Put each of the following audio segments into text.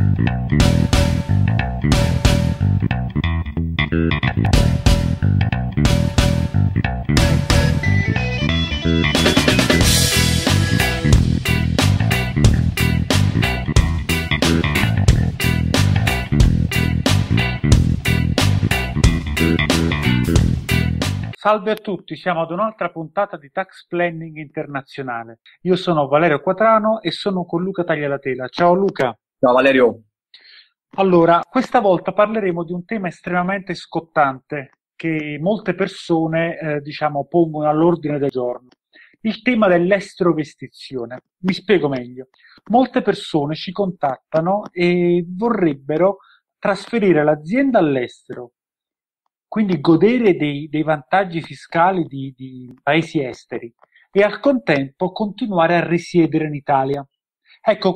Salve a tutti, siamo ad un'altra puntata di Tax Planning Internazionale. Io sono Valerio Quatrano e sono con Luca Taglialatela. Ciao Luca. Ciao Valerio. Allora, questa volta parleremo di un tema estremamente scottante che molte persone, pongono all'ordine del giorno. Il tema dell'estrovestizione. Mi spiego meglio. Molte persone ci contattano e vorrebbero trasferire l'azienda all'estero, quindi godere dei vantaggi fiscali di paesi esteri e al contempo continuare a risiedere in Italia. Ecco,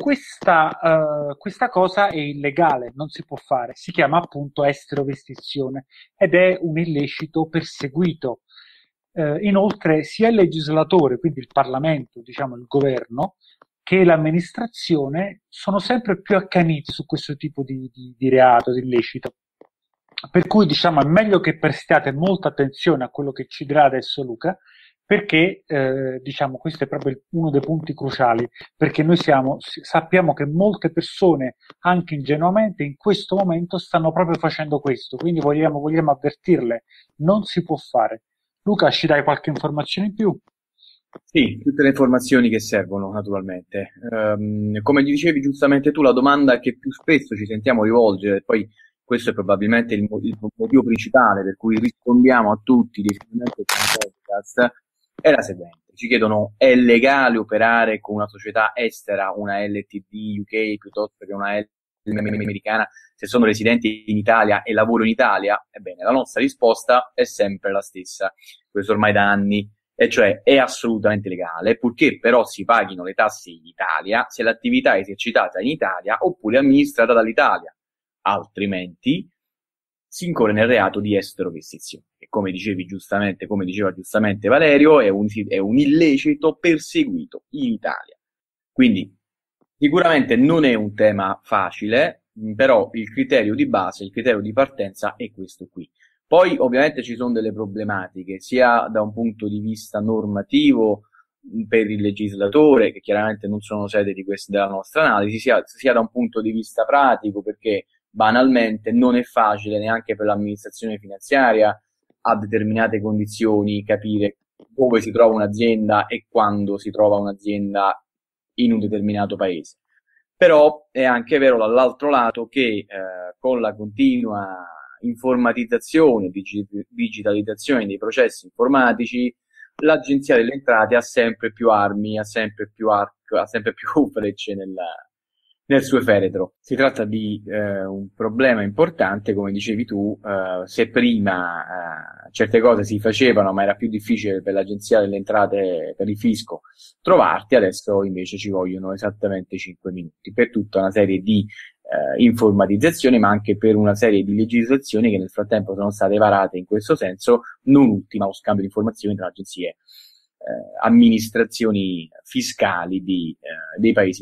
questa cosa è illegale, non si può fare, si chiama appunto esterovestizione ed è un illecito perseguito. Inoltre sia il legislatore, quindi il Parlamento, diciamo il governo, che l'amministrazione sono sempre più accaniti su questo tipo di reato, di illecito. Per cui diciamo è meglio che prestiate molta attenzione a quello che ci dirà adesso Luca, perché questo è proprio uno dei punti cruciali, perché noi sappiamo che molte persone, anche ingenuamente, in questo momento stanno proprio facendo questo, quindi vogliamo avvertirle, non si può fare. Luca, ci dai qualche informazione in più? Sì, tutte le informazioni che servono, naturalmente. Come dicevi giustamente tu, la domanda che più spesso ci sentiamo rivolgere, e poi questo è probabilmente il motivo principale per cui rispondiamo a tutti direttamente con il podcast, è la seguente. Ci chiedono: è legale operare con una società estera, una LTD UK piuttosto che una LTD americana, se sono residenti in Italia e lavoro in Italia? Ebbene, la nostra risposta è sempre la stessa, questo ormai da anni, e cioè è assolutamente legale, purché però si paghino le tasse in Italia se l'attività è esercitata in Italia oppure amministrata dall'Italia. Altrimenti si incorre nel reato di esterovestizione, che come diceva giustamente Valerio, è un illecito perseguito in Italia. Quindi sicuramente non è un tema facile, però il criterio di base, il criterio di partenza è questo qui. Poi ovviamente ci sono delle problematiche, sia da un punto di vista normativo per il legislatore, che chiaramente non sono sede della nostra analisi, sia da un punto di vista pratico, perché banalmente non è facile neanche per l'amministrazione finanziaria a determinate condizioni capire dove si trova un'azienda e quando si trova un'azienda in un determinato paese. Però è anche vero dall'altro lato che con la continua informatizzazione, digitalizzazione dei processi informatici, l'Agenzia delle Entrate ha sempre più armi, ha sempre più arco, ha sempre più frecce nel suo feretro. Si tratta di un problema importante, come dicevi tu, se prima certe cose si facevano ma era più difficile per l'Agenzia delle Entrate, per il fisco, trovarti, adesso invece ci vogliono esattamente 5 minuti per tutta una serie di informatizzazioni, ma anche per una serie di legislazioni che nel frattempo sono state varate in questo senso, non ultima lo scambio di informazioni tra agenzie, amministrazioni fiscali dei paesi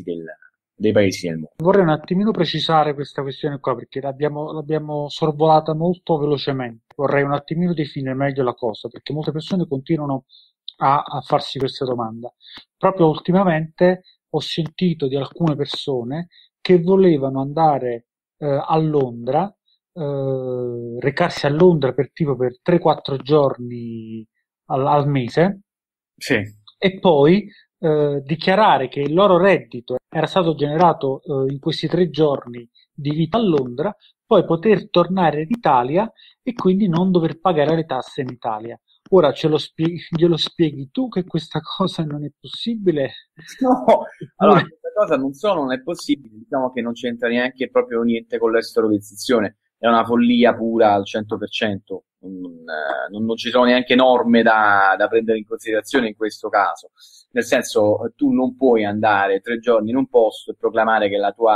del mondo. Vorrei un attimino precisare questa questione qua perché l'abbiamo sorvolata molto velocemente. Vorrei un attimino definire meglio la cosa perché molte persone continuano a farsi questa domanda. Proprio ultimamente ho sentito di alcune persone che volevano andare a Londra, recarsi a Londra per 3-4 giorni al mese Sì. e poi dichiarare che il loro reddito era stato generato in questi 3 giorni di vita a Londra, poi poter tornare in Italia e quindi non dover pagare le tasse in Italia. Ora glielo spieghi tu che questa cosa non è possibile? No, allora, Oppure... questa cosa non solo non è possibile, diciamo che non c'entra neanche proprio niente con l'esterovestizione, è una follia pura al 100%, non ci sono neanche norme da prendere in considerazione in questo caso, nel senso tu non puoi andare 3 giorni in un posto e proclamare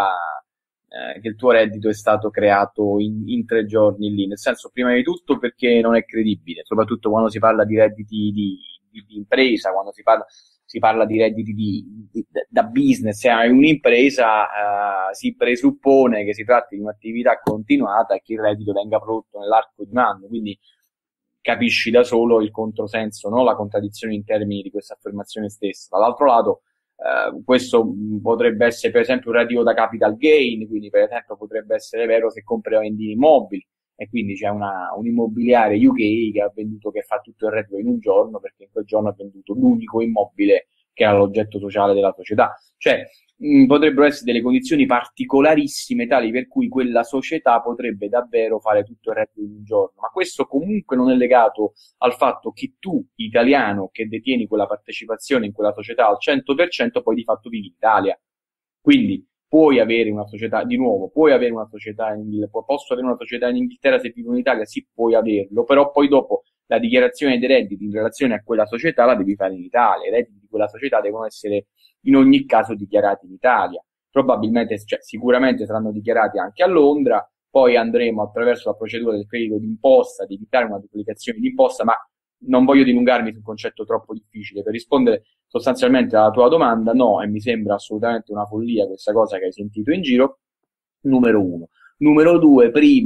che il tuo reddito è stato creato in 3 giorni lì, nel senso prima di tutto perché non è credibile, soprattutto quando si parla di redditi di impresa, quando si si parla di redditi da business, se hai un'impresa si presuppone che si tratti di un'attività continuata e che il reddito venga prodotto nell'arco di un anno, quindi capisci da solo il controsenso, no? La contraddizione in termini di questa affermazione stessa. Dall'altro lato, questo potrebbe essere per esempio un reddito da capital gain, quindi per esempio potrebbe essere vero se compri o vendi immobili, e quindi c'è un immobiliare UK che fa tutto il reddito in un giorno perché in quel giorno ha venduto l'unico immobile che era l'oggetto sociale della società. Cioè, potrebbero essere delle condizioni particolarissime tali per cui quella società potrebbe davvero fare tutto il reddito in un giorno, ma questo comunque non è legato al fatto che tu, italiano, che detieni quella partecipazione in quella società al 100%, poi di fatto vivi in Italia. Quindi puoi avere una società, di nuovo, puoi avere una società in Inghilterra, posso avere una società in Inghilterra se vivo in Italia? Sì, puoi averlo, però poi dopo la dichiarazione dei redditi in relazione a quella società la devi fare in Italia, i redditi di quella società devono essere in ogni caso dichiarati in Italia. Probabilmente, cioè, sicuramente saranno dichiarati anche a Londra, poi andremo attraverso la procedura del credito d'imposta, di evitare una duplicazione d'imposta, ma non voglio dilungarmi su un concetto troppo difficile. Per rispondere sostanzialmente alla tua domanda, no, e mi sembra assolutamente una follia questa cosa che hai sentito in giro, numero uno. Numero due,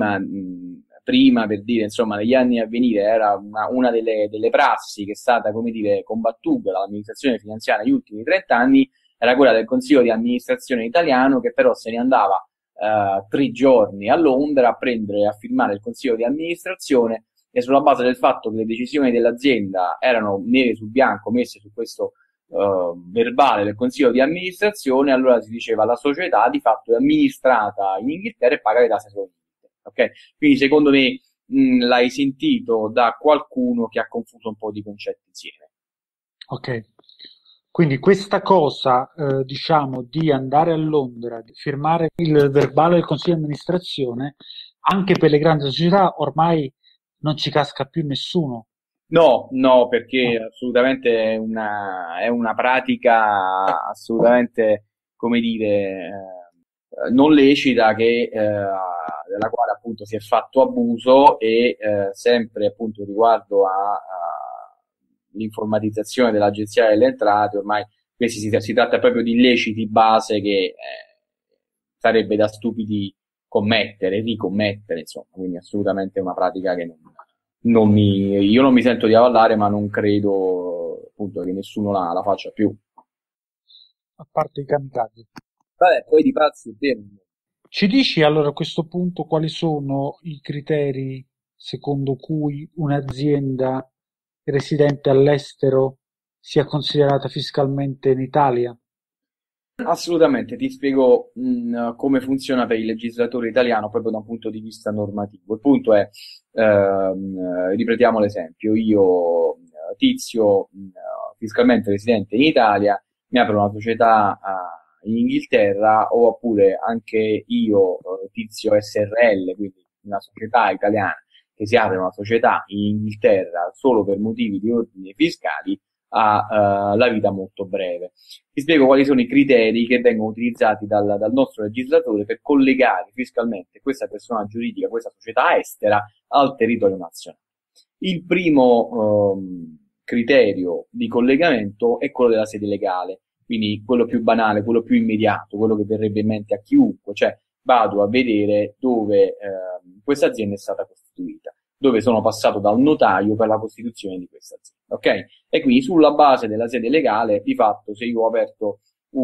prima per dire, insomma, negli anni a venire era una delle prassi che è stata, come dire, combattuta dall'amministrazione finanziaria negli ultimi 30 anni, era quella del consiglio di amministrazione italiano che però se ne andava 3 giorni a Londra a prendere e a firmare il consiglio di amministrazione, e sulla base del fatto che le decisioni dell'azienda erano nere su bianco messe su questo verbale del consiglio di amministrazione, allora si diceva la società di fatto è amministrata in Inghilterra e paga le tasse solo in Inghilterra. Ok? Quindi secondo me l'hai sentito da qualcuno che ha confuso un po' di concetti insieme. Ok. Quindi questa cosa, diciamo, di andare a Londra, di firmare il verbale del Consiglio di amministrazione, anche per le grandi società ormai non ci casca più nessuno. No, no, perché No. assolutamente è una pratica assolutamente, come dire, non lecita della quale appunto si è fatto abuso e sempre appunto riguardo l'informatizzazione dell'Agenzia delle Entrate, ormai questi si tratta proprio di illeciti base che sarebbe da stupidi commettere, ricommettere, insomma, quindi assolutamente è una pratica che io non mi sento di avallare, ma non credo appunto che nessuno la faccia più. A parte i kamikaze. Vabbè, poi di pazzi te. Ci dici allora a questo punto quali sono i criteri secondo cui un'azienda residente all'estero sia considerata fiscalmente in Italia? Assolutamente, ti spiego come funziona per il legislatore italiano proprio da un punto di vista normativo. Il punto è, ripetiamo l'esempio, io tizio fiscalmente residente in Italia, mi apro una società in Inghilterra, oppure anche io tizio SRL, quindi una società italiana che si apre una società in Inghilterra solo per motivi di ordine fiscali, ha la vita molto breve. Ti spiego quali sono i criteri che vengono utilizzati dal nostro legislatore per collegare fiscalmente questa persona giuridica, questa società estera, al territorio nazionale. Il primo criterio di collegamento è quello della sede legale, quindi quello più banale, quello più immediato, quello che verrebbe in mente a chiunque, cioè vado a vedere dove questa azienda è stata costituita, dove sono passato dal notaio per la costituzione di questa azienda, ok? E quindi sulla base della sede legale, di fatto, se io ho aperto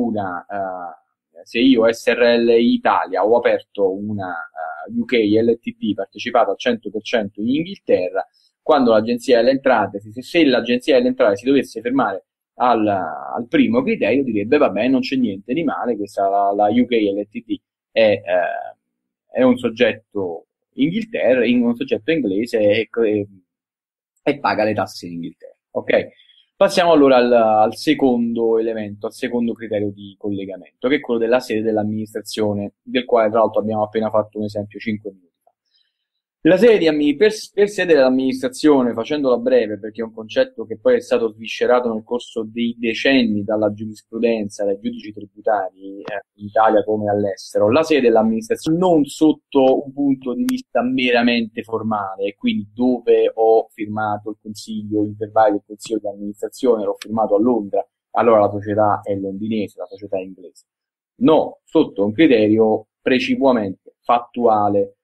se io SRL Italia ho aperto una UK LTD partecipata al 100% in Inghilterra, quando l'Agenzia delle Entrate, se l'Agenzia delle Entrate si dovesse fermare al primo criterio, direbbe vabbè, non c'è niente di male, questa la UK LTD è un soggetto Inghilterra, un soggetto inglese e paga le tasse in Inghilterra. Ok? Passiamo allora al secondo elemento, al secondo criterio di collegamento, che è quello della sede dell'amministrazione, del quale tra l'altro abbiamo appena fatto un esempio 5 minuti fa. La sede per sede dell'amministrazione, facendola breve, perché è un concetto che poi è stato sviscerato nel corso dei decenni dalla giurisprudenza, dai giudici tributari in Italia come all'estero, la sede dell'amministrazione non sotto un punto di vista meramente formale, quindi dove ho firmato il verbale del consiglio di amministrazione, l'ho firmato a Londra, allora la società è londinese, la società è inglese. No, sotto un criterio precipuamente fattuale,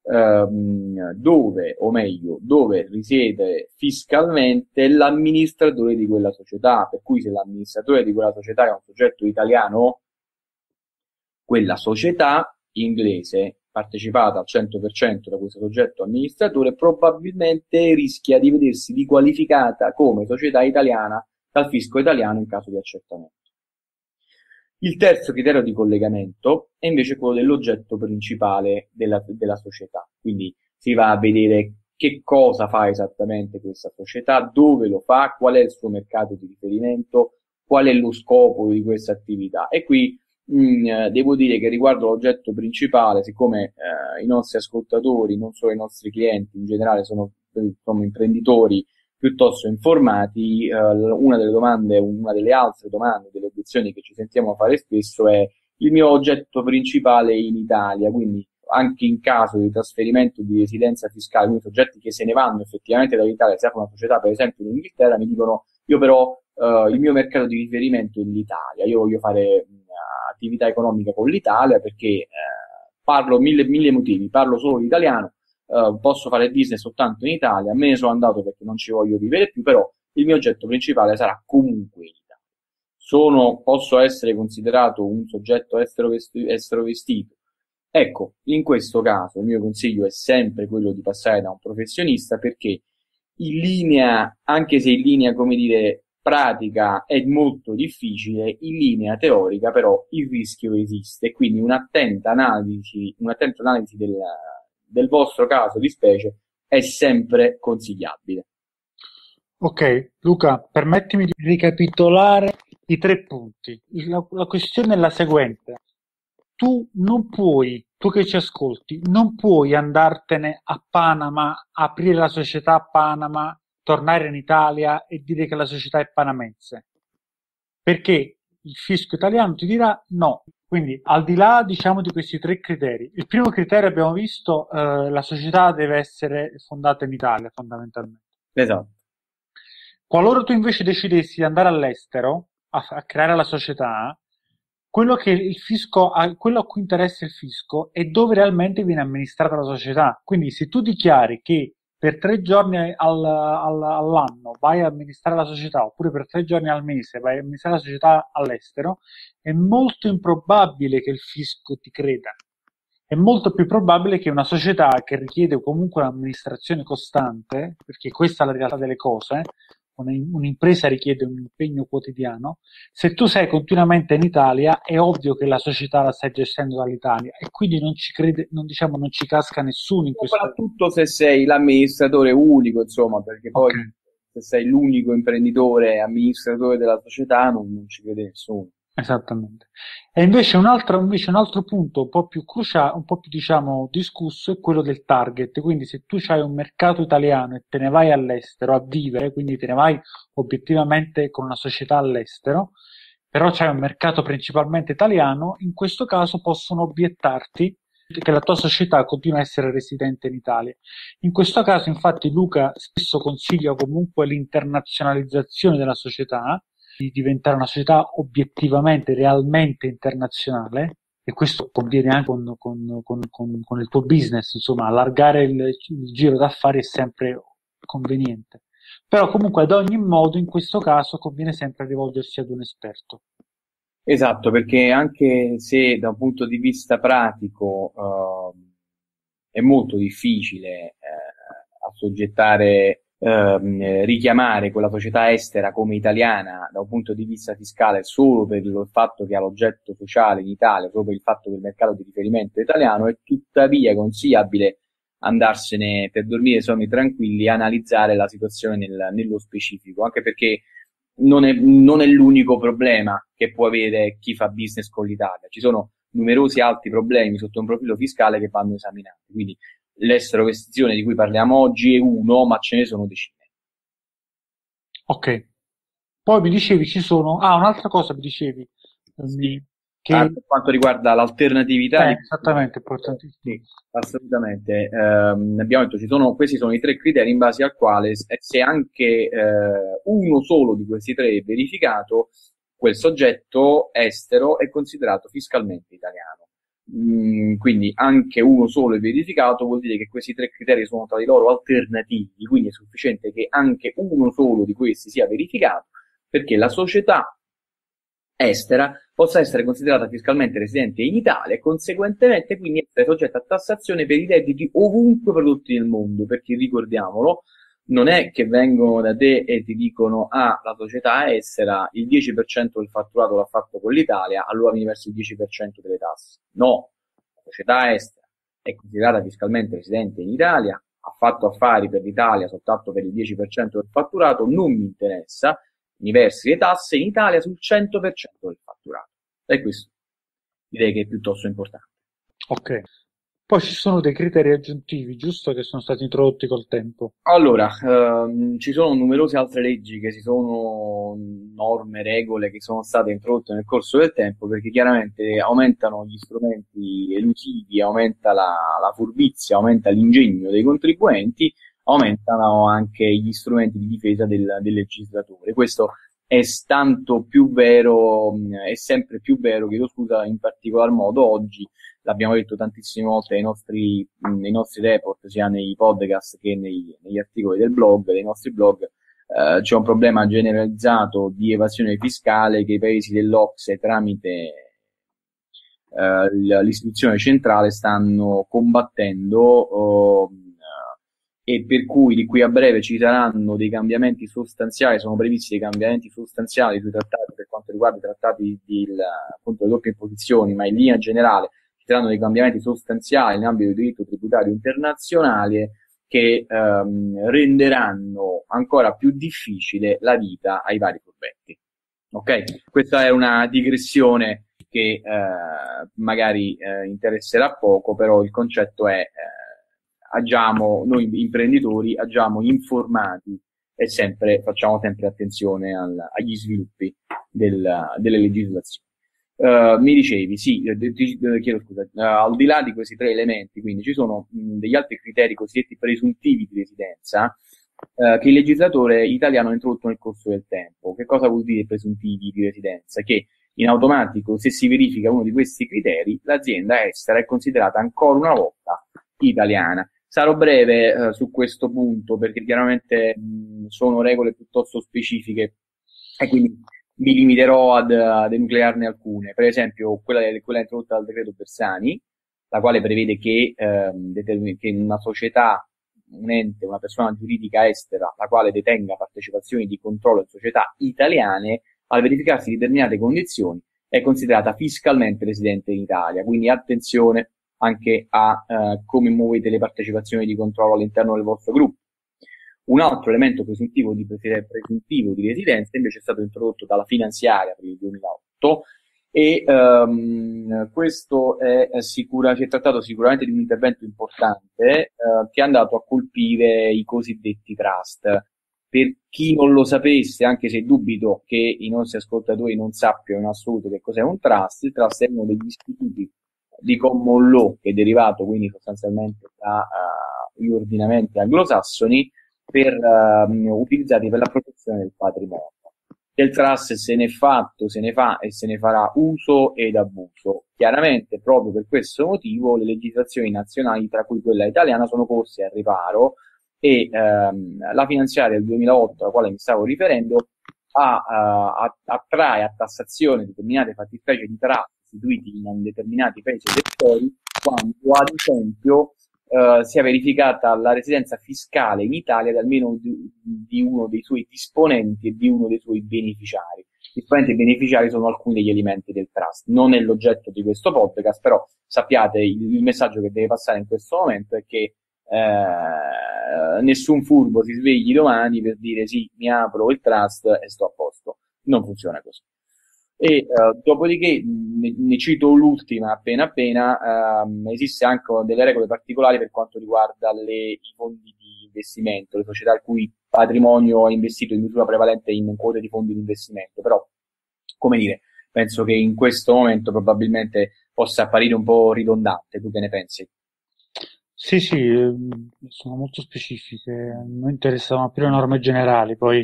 dove, o meglio, dove risiede fiscalmente l'amministratore di quella società, per cui se l'amministratore di quella società è un soggetto italiano, quella società inglese partecipata al 100% da questo soggetto amministratore probabilmente rischia di vedersi riqualificata come società italiana dal fisco italiano in caso di accertamento. Il terzo criterio di collegamento è invece quello dell'oggetto principale della società, quindi si va a vedere che cosa fa esattamente questa società, dove lo fa, qual è il suo mercato di riferimento, qual è lo scopo di questa attività. E qui devo dire che riguardo l'oggetto principale, siccome i nostri ascoltatori, non solo i nostri clienti, in generale sono imprenditori piuttosto informati, una delle domande, una delle altre domande, delle obiezioni che ci sentiamo fare spesso è: il mio oggetto principale in Italia, quindi anche in caso di trasferimento di residenza fiscale, quindi soggetti che se ne vanno effettivamente dall'Italia, se aprono una società per esempio in Inghilterra, mi dicono: io però il mio mercato di riferimento è l'Italia, io voglio fare attività economica con l'Italia perché parlo mille motivi, parlo solo l'italiano, posso fare business soltanto in Italia, me ne sono andato perché non ci voglio vivere più, però il mio oggetto principale sarà comunque in Italia. Posso essere considerato un soggetto estero vestito? Ecco, in questo caso il mio consiglio è sempre quello di passare da un professionista, perché in linea, anche se in linea, come dire, pratica è molto difficile, in linea teorica però il rischio esiste, quindi un'attenta analisi del vostro caso di specie è sempre consigliabile. Ok, Luca, permettimi di ricapitolare i 3 punti. La questione è la seguente. Tu che ci ascolti, non puoi andartene a Panama, aprire la società a Panama, tornare in Italia e dire che la società è panamense, perché il fisco italiano ti dirà no. Quindi, al di là, diciamo, di questi 3 criteri, il primo criterio abbiamo visto, la società deve essere fondata in Italia, fondamentalmente. Esatto. Qualora tu invece decidessi di andare all'estero a creare la società, quello a cui interessa il fisco è dove realmente viene amministrata la società. Quindi se tu dichiari che per 3 giorni all'anno vai a amministrare la società, oppure per 3 giorni al mese vai a amministrare la società all'estero, è molto improbabile che il fisco ti creda. È molto più probabile che una società che richiede comunque un'amministrazione costante, perché questa è la realtà delle cose, un'impresa richiede un impegno quotidiano. Se tu sei continuamente in Italia, è ovvio che la società la stai gestendo dall'Italia e quindi non ci crede, non ci casca nessuno in questo. Soprattutto se sei l'amministratore unico, insomma, perché poi se sei l'unico imprenditore, amministratore della società, non ci crede nessuno. Esattamente. E invece un altro punto un po' più cruciale, un po' più diciamo discusso, è quello del target. Quindi se tu hai un mercato italiano e te ne vai all'estero a vivere, quindi te ne vai obiettivamente con una società all'estero, però c'hai un mercato principalmente italiano, in questo caso possono obiettarti che la tua società continua a essere residente in Italia. In questo caso, infatti, Luca spesso consiglia comunque l'internazionalizzazione della società, di diventare una società obiettivamente, realmente internazionale, e questo conviene anche con il tuo business, insomma, allargare il giro d'affari è sempre conveniente. Però comunque ad ogni modo in questo caso conviene sempre rivolgersi ad un esperto. Esatto, perché anche se da un punto di vista pratico è molto difficile assoggettare, richiamare quella società estera come italiana da un punto di vista fiscale solo per il fatto che ha l'oggetto sociale in Italia, solo per il fatto che il mercato di riferimento è italiano, è tuttavia consigliabile andarsene per dormire sonni tranquilli e analizzare la situazione nello specifico, anche perché non è l'unico problema che può avere chi fa business con l'Italia. Ci sono numerosi altri problemi sotto un profilo fiscale che vanno esaminati. Quindi l'esterovestizione di cui parliamo oggi è uno, ma ce ne sono decine. Ok. Poi mi dicevi un'altra cosa mi dicevi, Sì. che Per quanto riguarda l'alternatività di esattamente, importantissimo. sì, assolutamente. Abbiamo detto questi sono i 3 criteri in base al quale se anche uno solo di questi 3 è verificato, quel soggetto estero è considerato fiscalmente italiano. Quindi anche uno solo è verificato, vuol dire che questi tre criteri sono tra di loro alternativi, quindi è sufficiente che anche uno solo di questi sia verificato perché la società estera possa essere considerata fiscalmente residente in Italia e conseguentemente quindi essere soggetta a tassazione per i redditi ovunque prodotti nel mondo, perché ricordiamolo, non è che vengono da te e ti dicono la società estera il 10% del fatturato l'ha fatto con l'Italia, allora mi verso il 10% delle tasse. No, la società estera è considerata fiscalmente residente in Italia, ha fatto affari per l'Italia soltanto per il 10% del fatturato, non mi interessa, mi versi le tasse in Italia sul 100% del fatturato. E questo direi che è piuttosto importante. Ok. Poi ci sono dei criteri aggiuntivi, giusto, che sono stati introdotti col tempo. Allora, ci sono numerose altre leggi che si sono, norme, regole che sono state introdotte nel corso del tempo perché chiaramente aumentano gli strumenti elusivi, aumenta la furbizia, aumenta l'ingegno dei contribuenti, aumentano anche gli strumenti di difesa del legislatore. Questo è tanto più vero, è sempre più vero, chiedo scusa, in particolar modo oggi, l'abbiamo detto tantissime volte nei nostri report, sia nei podcast che negli articoli del blog, dei nostri blog, c'è un problema generalizzato di evasione fiscale che i paesi dell'OCSE tramite l'istituzione centrale stanno combattendo e per cui di qui a breve ci saranno dei cambiamenti sostanziali, sono previsti dei cambiamenti sostanziali sui trattati per quanto riguarda i trattati appunto le doppie imposizioni, ma in linea generale ci saranno dei cambiamenti sostanziali in ambito di diritto tributario internazionale che renderanno ancora più difficile la vita ai vari furbetti. Ok? Questa è una digressione che magari interesserà poco, però il concetto è agiamo, noi imprenditori agiamo informati e facciamo sempre attenzione agli sviluppi delle legislazioni. Mi dicevi, sì, chiedo scusa, al di là di questi tre elementi, quindi ci sono degli altri criteri cosiddetti presuntivi di residenza che il legislatore italiano ha introdotto nel corso del tempo. Che cosa vuol dire presuntivi di residenza? Che in automatico, se si verifica uno di questi criteri, l'azienda estera è considerata ancora una volta italiana. Sarò breve su questo punto perché chiaramente sono regole piuttosto specifiche e quindi mi limiterò ad enuclearne alcune. Per esempio, quella introdotta dal decreto Bersani, la quale prevede che una società, un ente, una persona giuridica estera, la quale detenga partecipazioni di controllo in società italiane, al verificarsi determinate condizioni, è considerata fiscalmente residente in Italia. Quindi attenzione anche a come muovete le partecipazioni di controllo all'interno del vostro gruppo. Un altro elemento presuntivo di residenza invece è stato introdotto dalla finanziaria per il 2008 e questo si è trattato sicuramente di un intervento importante che è andato a colpire i cosiddetti trust. Per chi non lo sapesse, anche se dubito che i nostri ascoltatori non sappiano in assoluto che cos'è un trust, il trust è uno degli istituti di common law che è derivato quindi sostanzialmente dagli ordinamenti anglosassoni utilizzati per la protezione del patrimonio. Del trust se ne è fatto, se ne fa e se ne farà uso ed abuso. Chiaramente, proprio per questo motivo, le legislazioni nazionali, tra cui quella italiana, sono corse al riparo e la finanziaria del 2008, alla quale mi stavo riferendo, attrae a tassazione determinate fattispecie di trust istituiti in determinati paesi e territori quando, ad esempio, sia verificata la residenza fiscale in Italia di almeno di uno dei suoi disponenti e di uno dei suoi beneficiari. Disponenti e beneficiari sono alcuni degli elementi del trust. Non è l'oggetto di questo podcast, però sappiate il messaggio che deve passare in questo momento è che nessun furbo si svegli domani per dire sì, mi apro il trust e sto a posto. Non funziona così. E dopodiché ne cito l'ultima appena, esiste anche delle regole particolari per quanto riguarda i fondi di investimento, le società il cui patrimonio è investito in misura prevalente in quote di fondi di investimento, però, come dire, penso che in questo momento probabilmente possa apparire un po' ridondante. Tu che ne pensi? Sì, sì, sono molto specifiche, a noi interessano più le norme generali, poi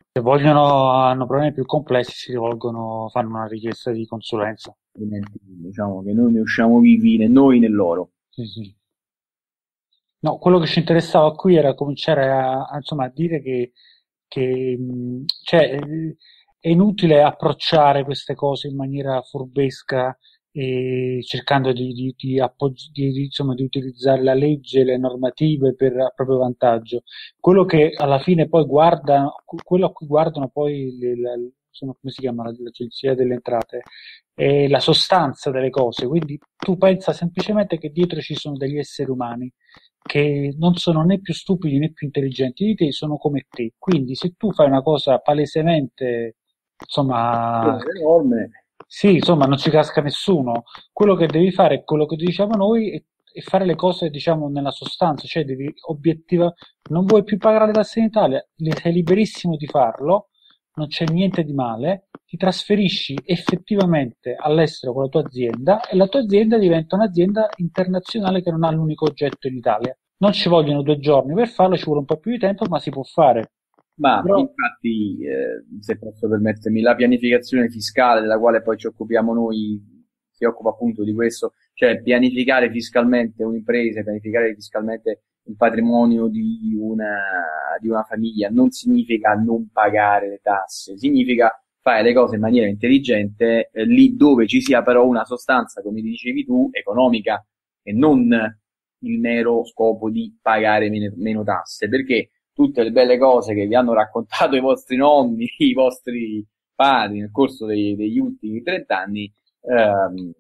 Se vogliono, hanno problemi più complessi, si rivolgono, fanno una richiesta di consulenza. altrimenti diciamo che noi ne usciamo vivi né noi né loro. Sì, sì. No, quello che ci interessava qui era cominciare insomma, a dire che cioè, è inutile approcciare queste cose in maniera furbesca e cercando insomma, di utilizzare la legge, le normative per a proprio vantaggio. Quello che alla fine poi quello a cui guardano poi insomma, come si chiama l'Agenzia delle Entrate, è la sostanza delle cose. Quindi tu pensa semplicemente che dietro ci sono degli esseri umani che non sono né più stupidi né più intelligenti di te, sono come te. Quindi se tu fai una cosa palesemente, insomma, È enorme. sì, insomma, non ci casca nessuno. Quello che devi fare è quello che diciamo noi e fare le cose, diciamo, nella sostanza, cioè devi obiettiva, non vuoi più pagare le tasse in Italia, sei liberissimo di farlo, non c'è niente di male, ti trasferisci effettivamente all'estero con la tua azienda e la tua azienda diventa un'azienda internazionale che non ha l'unico oggetto in Italia. Non ci vogliono 2 giorni per farlo, ci vuole un po' più di tempo, ma si può fare. Ma Però, infatti, se posso permettermi, la pianificazione fiscale della quale poi ci occupiamo noi si occupa appunto di questo, cioè pianificare fiscalmente un'impresa, pianificare fiscalmente il patrimonio di una famiglia non significa non pagare le tasse, significa fare le cose in maniera intelligente, lì dove ci sia però una sostanza, come dicevi tu, economica e non il mero scopo di pagare meno tasse, perché tutte le belle cose che vi hanno raccontato i vostri nonni, i vostri padri nel corso degli ultimi 30 anni, ehm,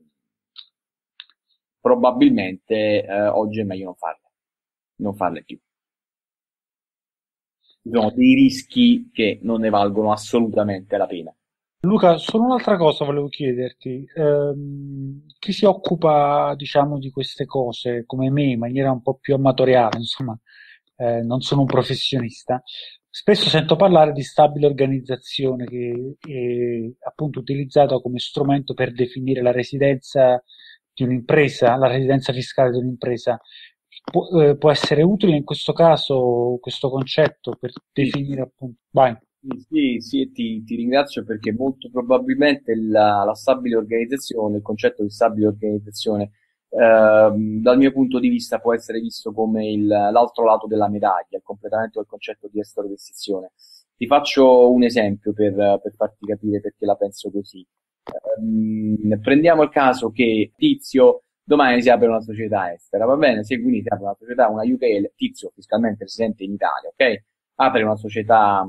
probabilmente oggi è meglio non farle più. Ci sono dei rischi che non ne valgono assolutamente la pena. Luca, solo un'altra cosa volevo chiederti. Chi si occupa, diciamo, di queste cose come me in maniera un po' più amatoriale, insomma, non sono un professionista, spesso sento parlare di stabile organizzazione che è appunto utilizzata come strumento per definire la residenza di un'impresa, la residenza fiscale di un'impresa. Può essere utile in questo caso questo concetto per Sì, definire appunto. Vai. sì, sì, e ti ringrazio perché molto probabilmente la stabile organizzazione, il concetto di stabile organizzazione, dal mio punto di vista può essere visto come l'altro lato della medaglia, il completamento del concetto di estero-investizione. Ti faccio un esempio per farti capire perché la penso così. Prendiamo il caso che Tizio domani si apre una società estera, va bene? Se quindi si apre una società, una UK, Tizio fiscalmente residente in Italia, ok? Apre una società,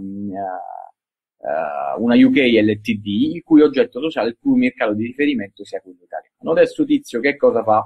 una UK LTD, il cui oggetto sociale, il cui mercato di riferimento sia quello italiano. Adesso Tizio che cosa fa?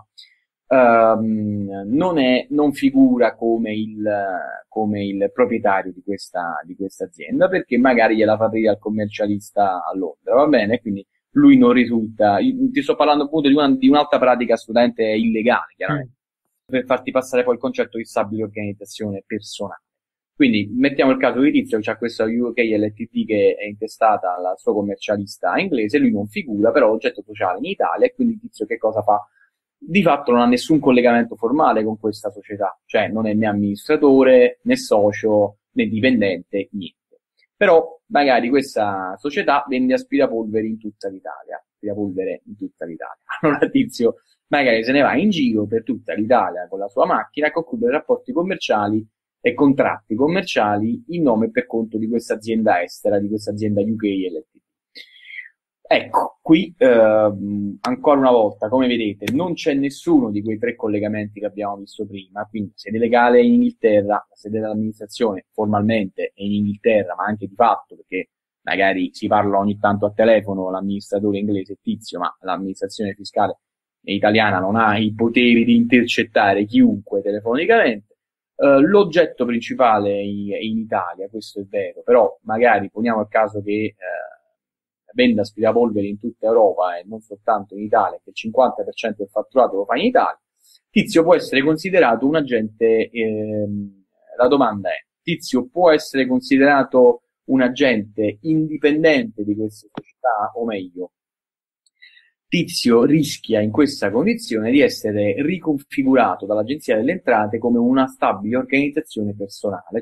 Non figura come il proprietario di questa azienda perché magari gliela fa aprire al commercialista a Londra, va bene? Quindi lui non risulta, ti sto parlando appunto di un'altra pratica studente illegale, Mm. chiaramente, per farti passare poi il concetto di stabile organizzazione personale. Quindi mettiamo il caso di Tizio che ha questa UK LTD che è intestata al suo commercialista inglese, lui non figura, però l'oggetto sociale in Italia e quindi Tizio che cosa fa? Di fatto non ha nessun collegamento formale con questa società, cioè non è né amministratore, né socio, né dipendente, niente. Però magari questa società vende aspirapolvere in tutta l'Italia, aspirapolvere in tutta l'Italia. Allora Tizio magari se ne va in giro per tutta l'Italia con la sua macchina a concludere rapporti commerciali e contratti commerciali in nome e per conto di questa azienda estera, di questa azienda UK LTD. Ecco, qui ancora una volta, come vedete, non c'è nessuno di quei tre collegamenti che abbiamo visto prima, quindi sede legale in Inghilterra, la sede dell'amministrazione formalmente è in Inghilterra, ma anche di fatto, perché magari si parla ogni tanto a telefono l'amministratore inglese è Tizio, ma l'amministrazione fiscale italiana non ha i poteri di intercettare chiunque telefonicamente. L'oggetto principale è in Italia, questo è vero, però magari poniamo il caso che venda aspirapolveri in tutta Europa e non soltanto in Italia, che il 50% del fatturato lo fa in Italia, Tizio può essere considerato un agente, la domanda è, Tizio può essere considerato un agente indipendente di queste società, o meglio, Tizio rischia in questa condizione di essere riconfigurato dall'Agenzia delle Entrate come una stabile organizzazione personale, cioè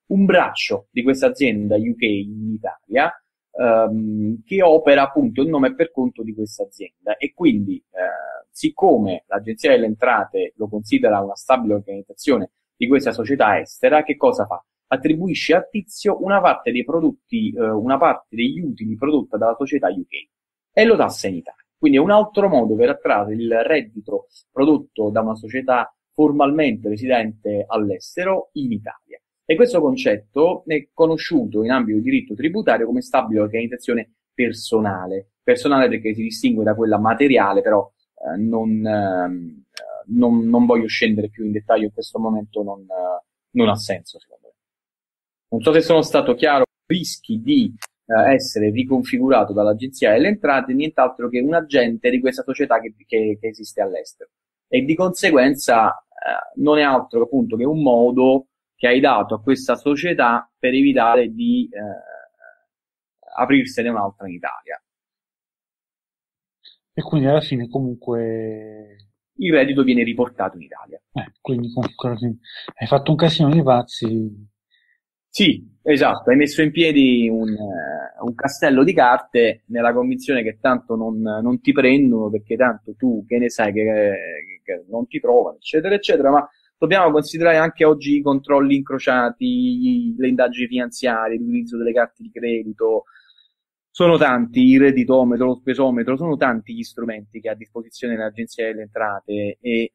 un braccio di questa azienda UK in Italia, che opera appunto in nome e per conto di questa azienda, e quindi siccome l'Agenzia delle Entrate lo considera una stabile organizzazione di questa società estera, che cosa fa? Attribuisce a Tizio una parte dei prodotti, una parte degli utili prodotta dalla società UK e lo tassa in Italia. Quindi è un altro modo per attrarre il reddito prodotto da una società formalmente residente all'estero in Italia. E questo concetto è conosciuto in ambito di diritto tributario come stabile organizzazione personale. Personale perché si distingue da quella materiale, però non voglio scendere più in dettaglio in questo momento, non ha senso secondo me. Non so se sono stato chiaro. Rischi di essere riconfigurato dall'Agenzia delle Entrate nient'altro che un agente di questa società che esiste all'estero, e di conseguenza non è altro appunto che un modo che hai dato a questa società per evitare di aprirsene un'altra in Italia. E quindi alla fine comunque il reddito viene riportato in Italia. Quindi comunque hai fatto un casino di pazzi. Sì, esatto, hai messo in piedi un castello di carte nella convinzione che tanto non ti prendono, perché tanto tu che ne sai che non ti trovano, eccetera, eccetera, ma dobbiamo considerare anche oggi i controlli incrociati, le indagini finanziarie, l'utilizzo delle carte di credito. Sono tanti, il redditometro, lo spesometro, sono tanti gli strumenti che ha a disposizione l'Agenzia delle Entrate, e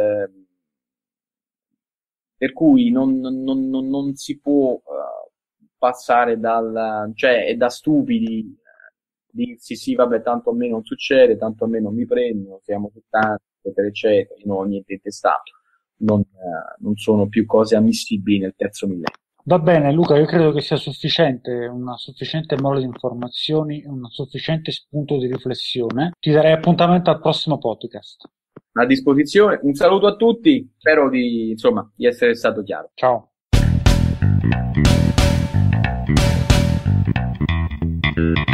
per cui non si può passare cioè è da stupidi dirsi sì, vabbè, tanto a me non succede, tanto a me non mi prendono, siamo tanti, eccetera, eccetera, io non ho niente intestato. Non sono più cose ammissibili nel terzo millennio. Va bene Luca, io credo che sia sufficiente, una sufficiente mole di informazioni, un sufficiente spunto di riflessione. Ti darei appuntamento al prossimo podcast. A disposizione, un saluto a tutti, spero di essere stato chiaro. Ciao.